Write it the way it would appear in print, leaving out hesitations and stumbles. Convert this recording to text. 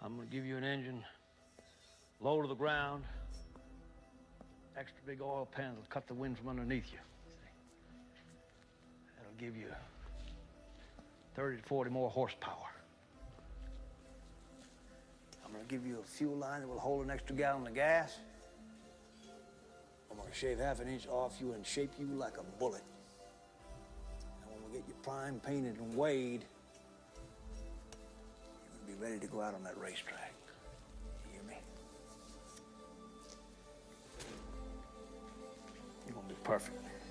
I'm gonna give you an engine low to the ground. Extra big oil pans will cut the wind from underneath you. That'll give you 30 to 40 more horsepower. I'm gonna give you a fuel line that will hold an extra gallon of gas. I'm gonna shave half an inch off you and shape you like a bullet. And when we get you primed, painted, and weighed, you're gonna be ready to go out on that racetrack. You hear me? You're gonna be perfect.